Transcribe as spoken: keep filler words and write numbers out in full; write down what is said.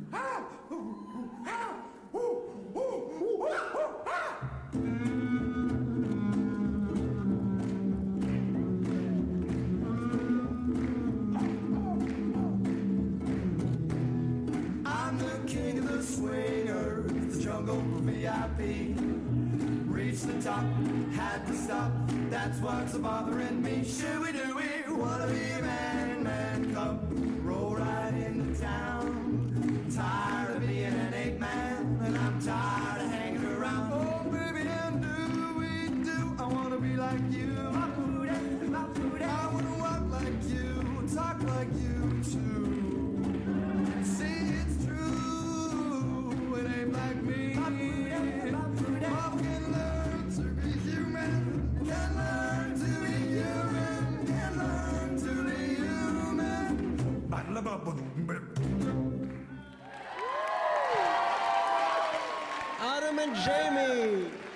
V I P. Reached the top, had to stop. That's what's bothering me. Should we do it? Wanna be a man, man cub. Roll right into town. Tired of being an eight man, and I'm tired of hanging around. Oh baby, and do we do? I wanna be like you. My booty, my booty. I wanna walk like you, talk like you too. See, it's true. It ain't like me. Adam and Jamie.